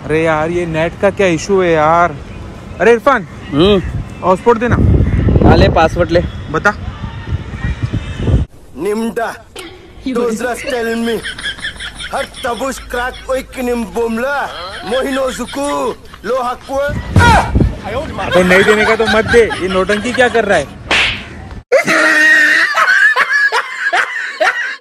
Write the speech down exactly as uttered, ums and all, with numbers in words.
अरे यार ये नेट का क्या इशू है यार। अरे इरफान, हम्म हॉटस्पॉट देना। हाँ ले, पासवर्ड ले। बता। निम्डा दूसरा स्टाइल में हर तबुश क्रैक ओई किनिम बोमला मोहिनो जुकू लो हक्को। तो नहीं देने का तो मत दे, ये नौटंकी क्या कर रहा है।